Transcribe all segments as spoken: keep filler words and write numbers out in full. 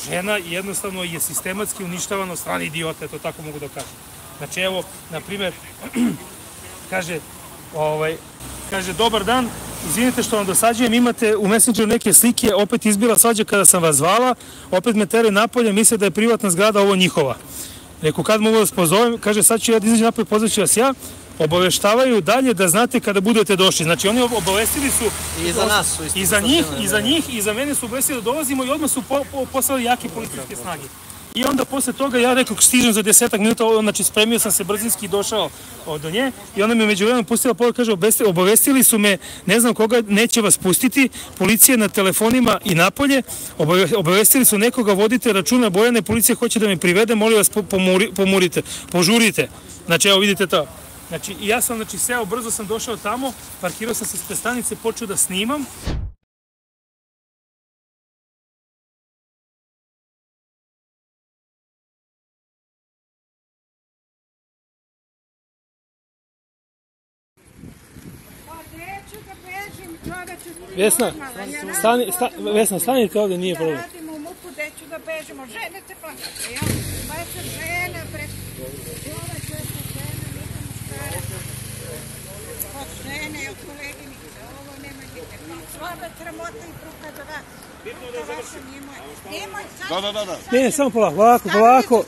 žena jednostavno je sistematski uništavana od strane idiota, to tako mogu da kažem. Znači evo, na primjer, kaže, ovaj, kaže, dobar dan, izvinite što vam dosađujem, imate u Messengeru neke slike, opet izbila svađa kada sam vas zvala, opet me tere napolje, misle da je privatna zgrada ovo njihova. Reku, kad mogu da vas pozovem, kaže, sad ću ja da izađem napolje, pozvaću vas ja, obaveštavaju dalje da znate kada budete došli. Znači oni obavestili su i za nas su i za njih, i za njih, i za mene su obavestili da dolazimo i odmah su po, po, poslali jake policijske snage. I onda posle toga ja rekao, stižem za desetak minuta, znači spremio sam se brzinski i došao do nje i ona me među vremenom pustila pogled, kaže, obavestili su me, ne znam koga, neće vas pustiti, policija na telefonima i napolje, obavestili su nekoga, vodite računa, Bojane, policija hoće da me privede, molim vas pomurite, požurite. Znači evo vidite to. Znači ja sam, znači, seo, brzo sam došao tamo, parkirao sam se ispred stanice, počeo da snimam. Vesna, stani, sta, Vesna, stanite ovdje, nije problem. Radimo u mupu, deću da bežimo, žene se plaćate, ja, pa je se žena, bre, ova će se žena, nisam muškara, od žene, od koleginice, ovo nema biti, slaba sramota i pruka za vas, to vaša njimoj, nemoj sad, da, da, da. Ne, samo polako, polako, polako.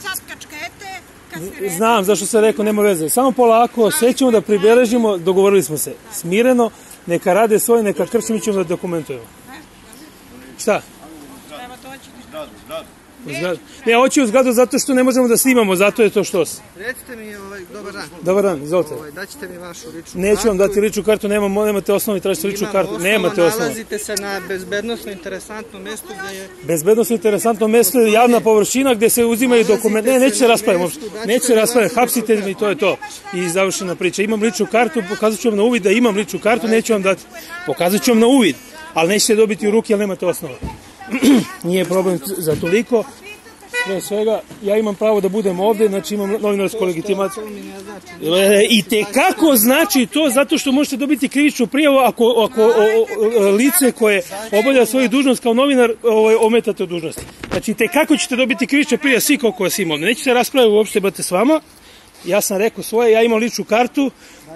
Znam zašto sam rekao, nema veze, samo polako, sve ćemo da pribeležimo, dogovorili smo se, smireno, neka rade svoje, neka krši, mi ćemo da dokumentujemo. Šta? Treba doći u zgradu, zgradu. Ne, hoću u zgradu zato što ne možemo da snimamo, zato je to što se. Recite mi, dobar dan. Dobar dan, izvolite. Daćete mi vašu ličnu kartu. Neću vam dati ličnu kartu, nemate osnovi, tražite ličnu kartu. Nemate osnovi. Nalazite se na bezbednostno interesantnom mjestu gdje je... Bezbednostno interesantno mjesto je javna površina gdje se uzimaju dokumenti. Ne, neće se raspraviti, neće se raspraviti, hapsite mi i to je to. I završena priča. Imam ličnu kartu, pokazat ću vam na uvid da imam ličnu kartu, neću vam dati. Pokazat ću vam na uvid, ali nećete dobiti u ruke, ali nemate osnova. Nije problem za toliko. Pre svega, ja imam pravo da budem ovdje, znači imam novinarsku legitimaciju. I tekako znači to zato što možete dobiti krivičnu prijavu ako, ako o, o, lice koje obavlja svoju dužnost kao novinar ometate u dužnosti. Znači tekako ćete dobiti krivičnu prijavu svi koliko vas ima ovdje. Nećete raspraviti uopšte bate s vama. Ja sam rekao svoje, ja imam ličnu kartu.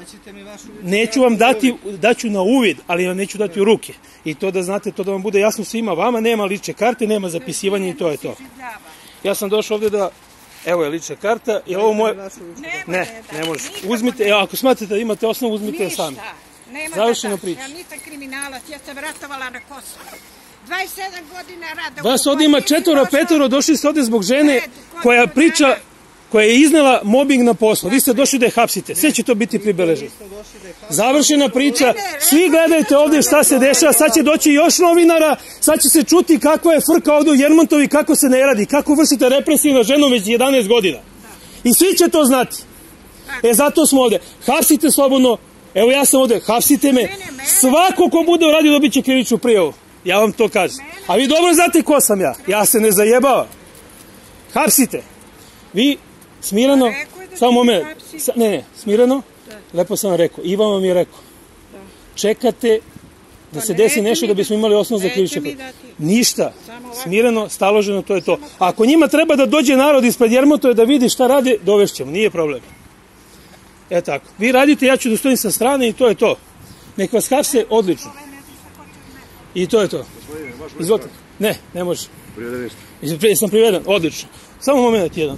Neću vam dati, daću na uvid, ali vam neću dati u ruke. I to da znate, to da vam bude jasno svima, vama nema lične karte, nema zapisivanja i to je to. Ja sam došao ovdje da, evo je lična karta, je ovo moje... Ne, ne može. Uzmite, evo, ako smatrate da imate osnovu, uzmite je sami. Završeno priča. Ja nisam kriminalac, ja sam ratovala na Kosovo. dvadeset sedam godina rada. Vas ovdje ima četvoro, petoro, došli ste ovdje zbog žene koja priča, koja je iznela mobbing na poslu. Vi ste došli da je hapsite, sve će to biti pribeleženo. Završena priča, svi gledajte ovdje šta se dešava, sad će doći još novinara, sad će se čuti kakva je frka ovdje u Jermontovi, kako se ne radi, kako vršite represiju na ženu već jedanaest godina. I svi će to znati. E zato smo ovdje, hapsite slobodno, evo ja sam ovdje, hapsite me, svako ko bude uradio dobit će krivičnu prijavu, ja vam to kažem. A vi dobro znate ko sam ja, ja se ne zajebavam. Hapsite. Vi smireno, samo moment, ne, ne, smireno, lepo sam vam rekao, Ivan vam je rekao, čekate da se desi nešto da bismo imali osnov za krivičnu prijavu. Ništa, smireno, staloženo, to je to. Ako njima treba da dođe narod ispred Jermontova da vidi šta rade, dovešćemo, nije problem. E tako, vi radite, ja ću da stojim sa strane i to je to. Nek vas hapse, odlično. I to je to. Izvolite. Ne, ne može. Jesam priveden, odlično. Samo moment jedan.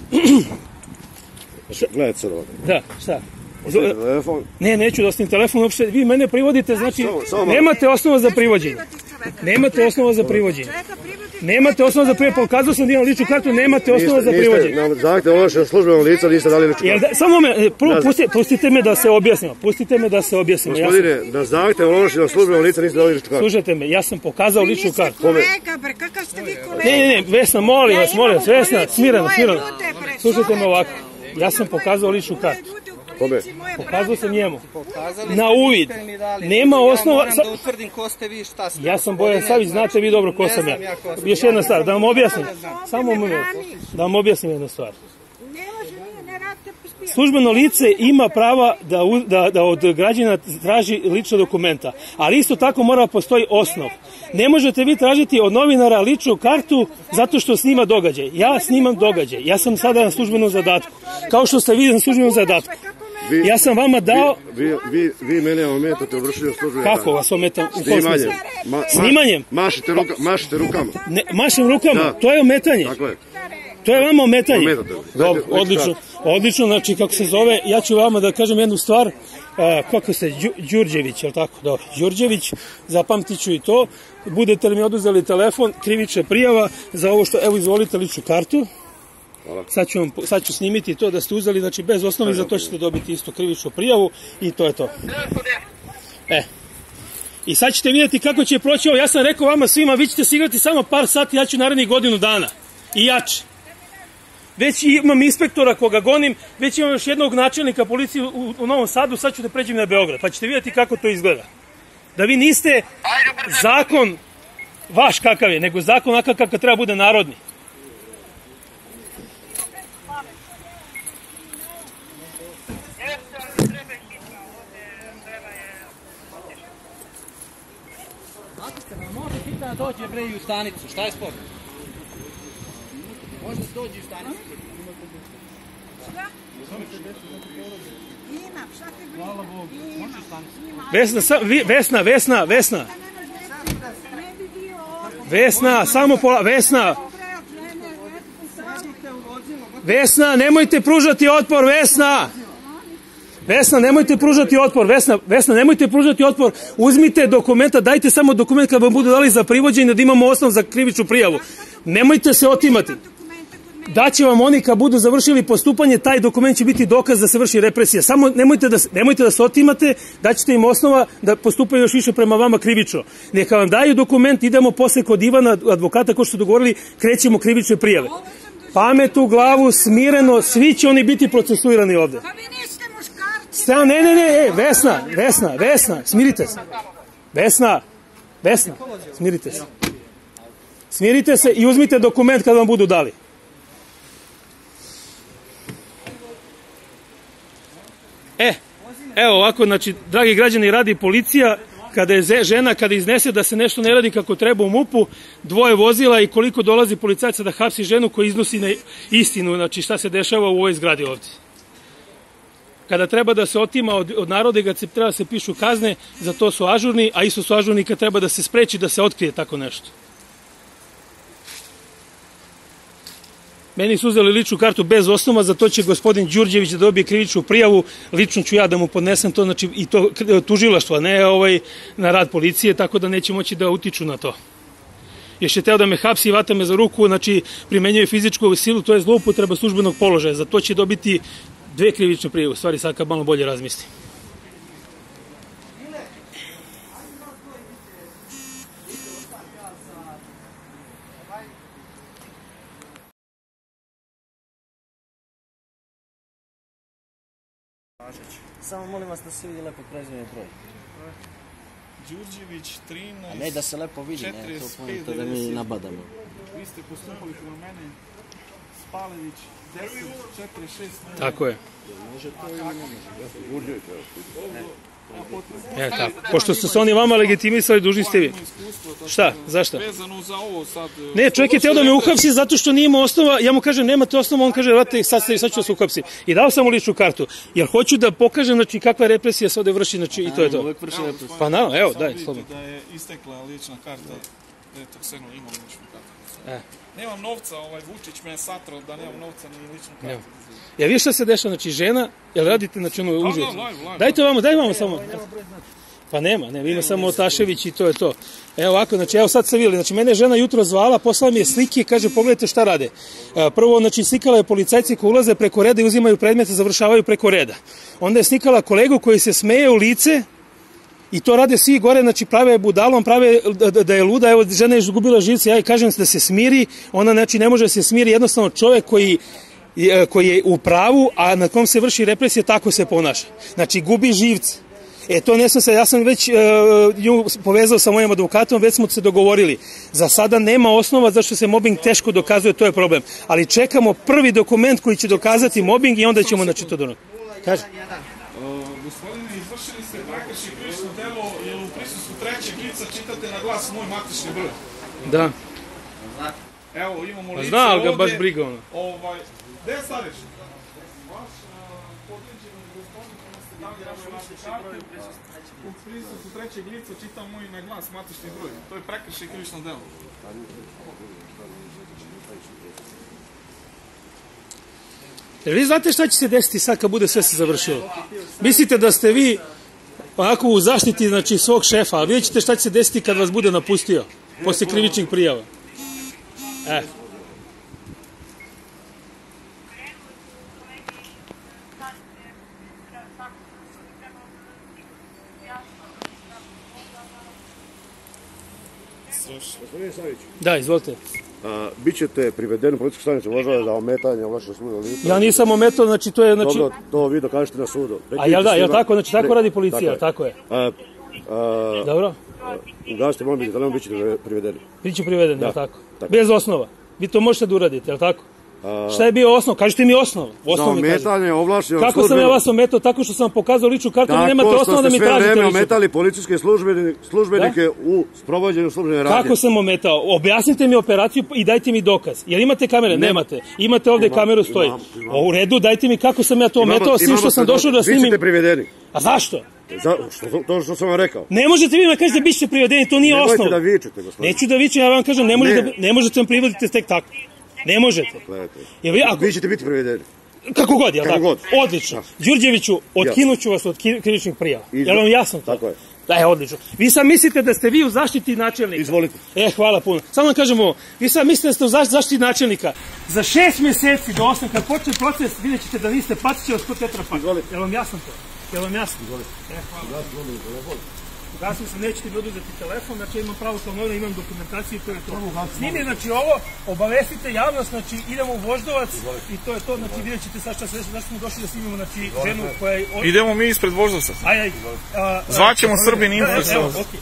Gledajte sad ovdje. Da, šta? Telefon? Ne, neću da ostavim telefon uopšte. Vi mene privodite, znači nemate osnova za privođenje. Nemate osnova za privođenje. Nemate osnova za privođenje. Pokazao sam da imam ličnu kartu, nemate osnova za privođenje. Na zahtev ovlašćenog službenog lica niste dali ličnu kartu. Samo moment, prvo pustite me da se objasnimo. Pustite me da se objasnimo. Gospodine, na zahtev ovlaštenog službenog lica niste dali ličnu kartu. Slušajte me, ja sam pokazao ličnu kartu. Kolega, bre, kakav ste vi kolega? Ne, ne, ne, Vesna, molim vas, molim vas, Vesna, smirano, smirano. Slušajte me ovako, ja sam pokazao ličnu kartu. Kome? Pokazao sam njemu. Na uvid. Nema osnova... Moram da utvrdim ko ste vi, šta ste. Ja sam Bojan Savić, znate vi dobro ko sam ja. Još jedna stvar, da vam objasnim. Samo moment. Da vam objasnim jednu stvar. Ne može, ne radite službeno lice ima prava da, u, da, da od građana traži lična dokumenta, ali isto tako mora postoji osnov. Ne možete vi tražiti od novinara ličnu kartu zato što snima događaj. Ja snimam događaj, ja sam sada na službenom zadatku, kao što ste vi na službenom zadatku. Vi, ja sam vama dao... Vi, vi, vi mene ometate u vršenju službe. Kako vas ometam? Snimanjem. Ma, Snimanjem? Mašite, ruka, mašite rukama. Ne, mašem rukama? Da. To je ometanje. Tako je. To je vama ometanje. Ometate. Dobro, odlično. Odlično, znači kako se zove, ja ću vama da kažem jednu stvar. A, kako se, Đu, Đurđević, je li tako? Dobro, Đurđević, zapamtit ću i to. Budete li mi oduzeli telefon, krivična prijava za ovo što, evo izvolite ličnu kartu. Hvala. Sad ću, vam, sad ću snimiti to da ste uzeli, znači bez osnovi, za to ćete dobiti isto krivičnu prijavu i to je to. E. I sad ćete vidjeti kako će proći ovo. Ja sam rekao vama svima, vi ćete se igrati samo par sati, ja ću narednih godinu dana. I jače. Već imam inspektora koga gonim, već imam još jednog načelnika policije u, u Novom Sadu, sad ću da pređem na Beograd, pa ćete vidjeti kako to izgleda. Da vi niste zakon vaš kakav je, nego zakon onakav kakav treba bude narodni. Može hitno da dođe bre i u stanicu, šta je spor? Može da dođe u stanicu. Šta? Imam, šta ti briga? Hvala Bogu, može u stanicu. Vesna, sa, vi, Vesna, Vesna, Vesna. Vesna, samo pola, Vesna. Vesna, nemojte pružati otpor, Vesna. Vesna, nemojte pružati otpor, Vesna, Vesna, nemojte pružati otpor, uzmite dokumenta, dajte samo dokument kad vam budu dali za privođenje da imamo osnov za krivičnu prijavu. Nemojte se otimati. Daće vam oni kad budu završili postupanje, taj dokument će biti dokaz da se vrši represija. Samo nemojte da, nemojte da se otimate, daćete im osnova da postupaju još više prema vama krivično. Neka vam daju dokument, idemo posle kod Ivana, advokata, ko što su dogovorili, krećemo krivične prijave. Pamet u glavu, smireno, svi će oni biti procesuirani ovde. Sta, ne, ne, ne, e, Vesna, Vesna, Vesna, smirite se. Vesna, Vesna, smirite se. Smirite se i uzmite dokument kad vam budu dali. E, evo ovako, znači, dragi građani, radi policija, kada je žena, kada iznese da se nešto ne radi kako treba u MUP-u, dvoje vozila i koliko dolazi policajaca da hapsi ženu koja iznosi na istinu, znači šta se dešava u ovoj zgradi ovdje. Kada treba da se otima od, od naroda i kad se treba da se pišu kazne, za to su ažurni, a isto su ažurni kad treba da se spreči da se otkrije tako nešto. Meni su uzeli ličnu kartu bez osnova, za to će gospodin Đurđević da dobije krivičnu prijavu, lično ću ja da mu podnesem to, znači i to tužilaštvo, ne ovaj, na rad policije, tako da neće moći da utiču na to. Još je teo da me hapsi i vata me za ruku, znači primenjuje fizičku silu, to je zloupotreba službenog položaja, za to će dobiti dve krivične prijave, u stvari sad kad malo bolje razmislim. Samo molim vas da se vidi lepo prezime broj. Đurđević trinaest. A ne da se lepo vidi, ne, to pomijete da mi nabadamo. Vi ste postupali prema mene, Spaljević, deset četrdeset šest. Tako je. Može to ili ne može? E, tako. Pošto su se oni vama legitimisali, dužni ste vi. Šta? Zašto? Vezano za ovo sad... Ne, čovjek je teo da me uhapsi zato što nije imao osnova, ja mu kažem nemate osnova, on kaže vrate, sad, sad ću vas uhapsi. I dao sam mu ličnu kartu, jer hoću da pokažem znači, kakva represija se ovde vrši, znači, i to je to. Pa naravno, evo, daj, slobodno. Da je istekla lična karta, eto, Kseno imam ličnu kartu. E. Nemam novca, ovaj Vučić me je satrao da nemam novca ni ličnu kartu. Ja vidiš šta se dešava, znači žena, jel radite znači ono uživo? Dajte vamo, daj vamo samo. Pa nema, ne, ima samo Otašević i to je to. Evo ovako, znači evo sad se vidjeli, znači mene je žena jutro zvala, poslala mi je slike, kaže pogledajte šta rade. Prvo, znači slikala je policajci koji ulaze preko reda i uzimaju predmete, završavaju preko reda. Onda je slikala kolegu koji se smeje u lice i to rade svi gore, znači prave budalom, prave da, da je luda, evo žena je izgubila živce, ja joj kažem da se smiri, ona znači ne može da se smiri, jednostavno čovjek koji koji je u pravu, a na kom se vrši represija, tako se ponaša. Znači, gubi živce. E, to ne sam se, ja sam već uh, nju povezao sa mojim advokatom, već smo se dogovorili. Za sada nema osnova zašto se mobbing teško dokazuje, to je problem. Ali čekamo prvi dokument koji će dokazati mobbing i onda ćemo znači to doneti. Kaže. Gospodine, izvršili ste prekršaj krivično delo, jer u prisustvu trećeg lica čitate na glas moj matični broj. Da. Evo, imamo lice Zna, ali ga ovde. baš briga ono. Ovaj, gde je stariš? Vaš podređeni gospodin kome ste dali našu našu kartu, u prisustvu trećeg lica čitam moj na glas matični broj. To je prekršaj krivično delo. Jer vi znate šta će se desiti sad kad bude sve se završilo? Mislite da ste vi onako u zaštiti znači, svog šefa, a vidjet ćete šta će se desiti kad vas bude napustio posle krivičnih prijava. E. Gospodine Savić, Da, izvolite. bit ćete privedeni u policijsku stanicu Voždovac za ometanje vašeg službenog lica. Ja nisam ometao, znači to je... Znači... Dobro, to vi dokažete na sudu. A jel da, jel tako? Znači tako radi policija, tako je. Dobro. Ugasite molim biti, da nam bit ćete privedeni. Biću priveden, jel tako? Bez osnova. Vi to možete da uradite, jel tako? A... Šta je bio osnov? Kažite mi osnov. Za ometanje ovlašćenog Kako sam ja vas ometao? Tako što sam vam pokazao ličnu kartu, da nemate osnova da mi tražite ličnu. Tako što ste sve vreme ometali policijske službenike u sprovođenju službene radnje. Kako sam ometao? Objasnite mi operaciju i dajte mi dokaz. Jer imate kamere? Nemate. Imate ovde kameru stoji. O, u redu, dajte mi kako sam ja to ometao, svim što sam došao da snimim. Vi ćete privedeni. A zašto? To što sam vam rekao. Ne možete vi me kažete da bićete privedeni, to nije osnov. Nemojte da vičete, gospodine. Neću da vičem, ja vam kažem, ne možete vam privoditi tek tako. Ne možete. Vi ćete biti privedeni. Kako god, jel tako? Odlično. Đurđeviću, otkinuću vas od krivičnih prijava. Jel vam jasno to? Tako je. Da, je odlično. Vi sad mislite da ste vi u zaštiti načelnika. Izvolite. E, hvala puno. Samo vam kažem ovo. Vi sad mislite da ste u zaštiti načelnika. Za šest mjeseci do osam, kad počne proces, vidjet ćete da niste Pacićeva sto tetrapak. Izvolite. Jel vam jasno to? Jel vam jasno? Izvolite. E, hvala. Ugasio sam, nećete mi oduzeti telefon, znači imam pravo kao novinar, imam dokumentaciju i to je to. Snimi, znači ovo, obavestite javnost, znači idemo u Voždovac i to je to, znači vidjet ćete sad šta se zašto smo došli da snimimo, znači ženu koja je... Idemo mi ispred Voždovca. Aj, aj. Zvaćemo Srbin Info. Evo, okej.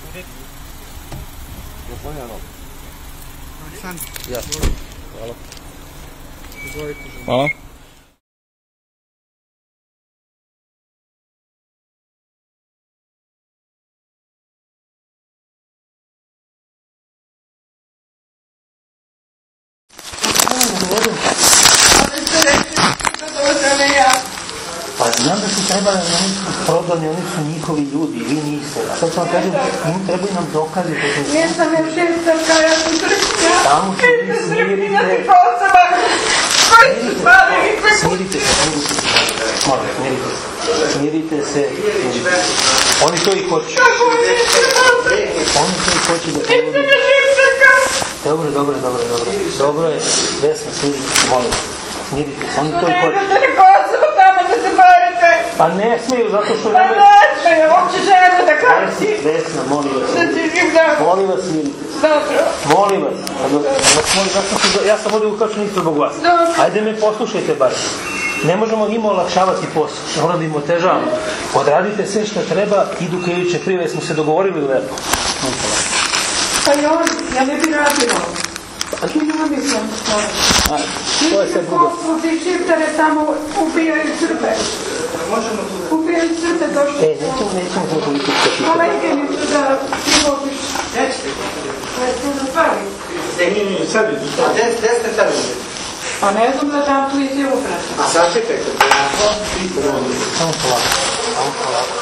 Hvala. Hvala. Pa znam da su trebali, oni su prodani, oni su njihovi ljudi, vi niste. A sad sam kažem, im trebaju nam dokazi. Nisam ja šestarka, ja sam srpnja. Tamo se vi smirite. Ja ti posaba. Koji su spavili? Smirite se, smirite se. Moram, smirite se. Smirite se. Oni to i hoće. Oni to i hoće da povedu. Dobro, dobro, dobro, dobro. Dobro je, Vesna, smirite se, molim. Smirite se, oni to i hoće. Pa ne smiju, zato što... Pa ne smiju, uopće ženu da kasi. Vesna, molim vas. Molim vas, smirite se. Dobro. Molim vas. Ja sam ovdje ukačen isto zbog vas. Ajde me poslušajte bar. Ne možemo njima olakšavati posao, ono da im otežavamo. Odradite sve što treba, idu krivične prijave, smo se dogovorili lepo. Pa i on, ja ne bi radila. Ti ljudi sam to. To je sve drugo. Ti šiptare tamo ubijaju Srbe. Ubijaju Srbe došli. E, nećemo, nećemo za politička pitanja. Kolege mi su da ti mogiš. Ne smo da stvari. Gde ste stavili? Pa ne znam da dam tu izjavu vraćam. A sačekajte. Samo polako, samo polako.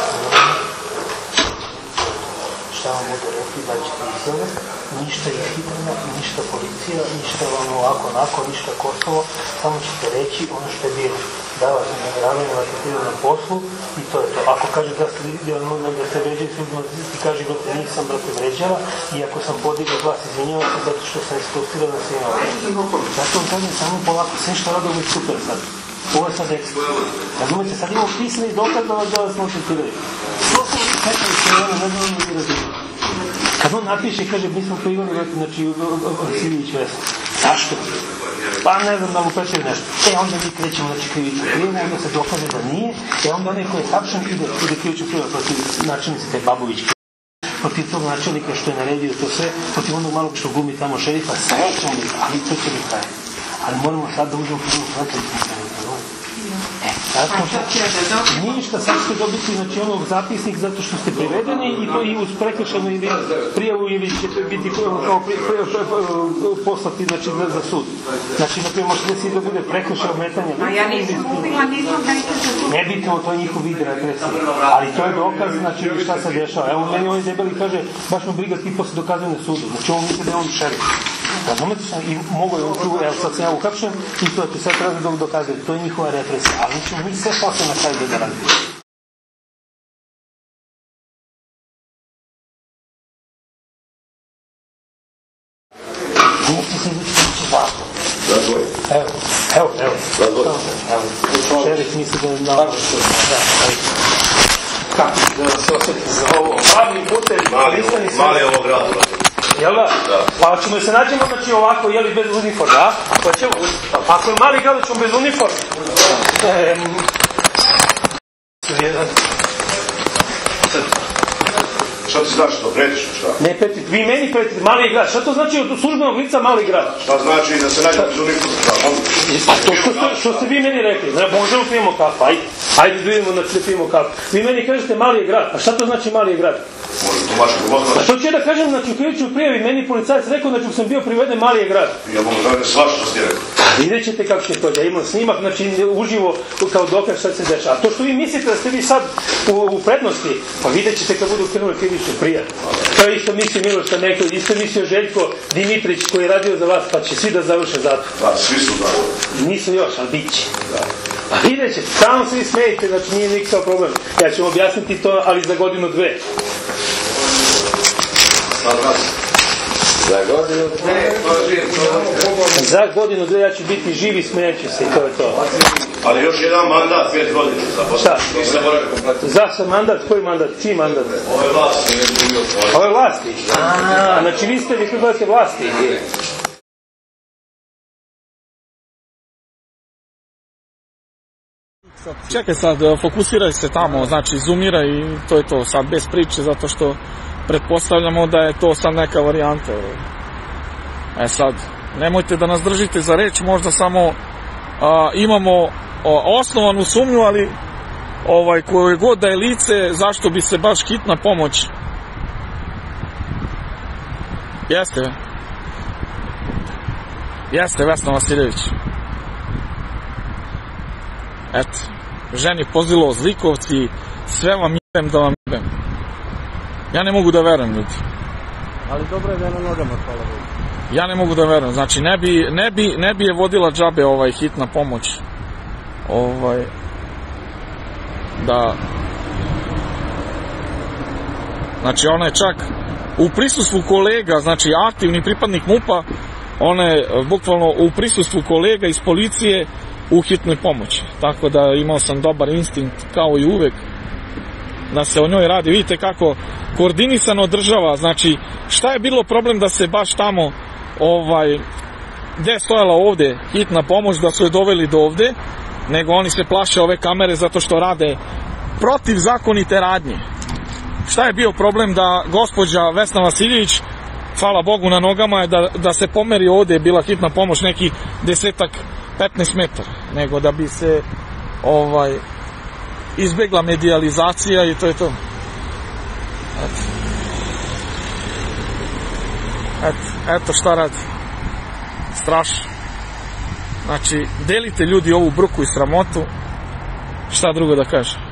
Šta vam budu rekli, da ćete izjave, ništa izhidrena, ništa policija, ništa vam ovako, onako, ništa Kosovo, samo ćete reći ono što je bilo. Da vas ne nagravaju, vas je bilo na poslu i to je to. Ako kaže da ste da ste vređali ljudima, ti kaže da nisam, brate, vređala i ako sam podigao glas, izvinjavam se zato što sam ispustila na svima. Zato vam kažem samo polako, sve što rado je super sad. Ovo je sad ekstra. Razumete, sad imamo pisani dokaz da vas notificiraju. To smo čekali što je ono, ne znam da mi razumiju. Kad on napiše i kaže, mi smo to imali, znači, Silić Vesna. Zašto? Pa ne znam da mu prećaju nešto. E onda mi krećemo znači krivičnu prijavu, onda se dokaže da nije, e onda onaj koji je hapšen ide, ide krivičnu prijavu protiv načelnice te Babovićke. Protiv tog načelnika što je naredio to sve, protiv onog malog što glumi tamo šerifa, sve ćemo mi, ali to će mi traje. Ali moramo sad da uđemo prvo protiv. E, tako što ništa, sad ćete dobiti znači onog zapisnik zato što ste privedeni i to i uz prekršajnu ili prijavu ili ćete biti kao poslati znači za sud. Znači, na primjer, možete si da bude prekršaj ometanja. A ja nisam ubila, nisam dajte za sud. Ne bitno, to je njihov vid represije. Ali to je dokaz, znači šta se dešava. Evo meni ovaj debeli kaže, baš mu briga ti posle dokazuje na sudu. Znači on misli da je on šerif. Razumete sam i mogu je on čuo, evo sad sam ja uhapšen i to je sad treba da dokazuje. To je njihova represija. Ali ćemo mi sve posle na kraju da radimo. Niste se izličiti niče zakon. Evo, evo, evo. Evo, šerif misli da je na ovo što je. Kako da se osjeti za ovo? Pravni putevi, listani sve. Mali ovo grad. Jel da? Pa ćemo se nađemo, znači ovako, jeli bez uniforme, a? Pa ćemo, pa ako je mali grad, ćemo bez uniforme. Ehm... Jedan... Šta ti znaš to, pretiš šta? Ne pretite, vi meni pretite, mali grad. Šta to znači od službenog lica mali grad? Šta znači da se nađe bez uniforme? Pa to što, što ste vi meni rekli, ne možemo pijemo kafu, ajde. Ajde da idemo da pijemo kafu. Vi meni kažete mali grad, a šta to znači mali grad? Može to baš kako A što ću ja da kažem, znači u krivičnoj prijavi meni policajac rekao da ću sam bio priveden mali grad. Ja mogu da ne svašta što ste rekao. Vidjet ćete kako će to, ja imam snimak, znači uživo kao dokaz šta se dešava. A to što vi mislite da ste vi sad u, u prednosti, pa vidjet ćete kad budu krenuli krivičnu prijavu. To je isto mislio Miloš Kaneko, isto mislio Željko Dimitrić koji je radio za vas, pa će svi da završe zato. Da, svi su završi. Nisu još, ali bit će. Da. A vidjet ćete, samo svi smijete, znači nije nikakav problem. Ja ću vam objasniti to, ali za godinu dve. Za godinu dve, Za godinu dve ja ću biti živi, smijeću se i to je to. ali još jedan mandat, pet godina. Šta? Za sam mandat, koji mandat? Čiji mandat? Ove vlasti. Ove vlasti? A, znači vi ste, vi pripadate vlasti. Čekaj sad, fokusiraj se tamo, znači zoomiraj i to je to, sad bez priče, zato što pretpostavljamo da je to sad neka varijanta. E sad, nemojte da nas držite za reč, možda samo a, imamo a, osnovanu sumnju, ali ovaj, koje god da je lice, zašto bi se baš hitna pomoć. Jeste, jeste Vesna Vasiljević. Eto, ženi pozilo zlikovci, sve vam jebem da vam jebem. Ja ne mogu da verujem, ljudi. Ali dobro je da je na nogama, hvala Bogu. Ja ne mogu da verujem, znači ne bi, ne bi, ne bi je vodila džabe ovaj hitna pomoć. Ovaj, da, znači ona je čak u prisustvu kolega, znači aktivni pripadnik MUP-a, ona je bukvalno u prisustvu kolega iz policije u hitnoj pomoći. Tako da imao sam dobar instinkt, kao i uvek, da se o njoj radi. Vidite kako koordinisano država, znači šta je bilo problem da se baš tamo, ovaj, gde je stojala ovde hitna pomoć, da su je doveli do ovde, nego oni se plaše ove kamere zato što rade protivzakonite radnje. Šta je bio problem da gospođa Vesna Vasiljević, hvala Bogu na nogama je, da, da se pomeri ovde, je bila hitna pomoć neki desetak, petnaest metara, nego da bi se ovaj izbegla medijalizacija i to je to. Eto. Eto, eto šta radi. Strašno. Znači, delite ljudi ovu bruku i sramotu. Šta drugo da kažem?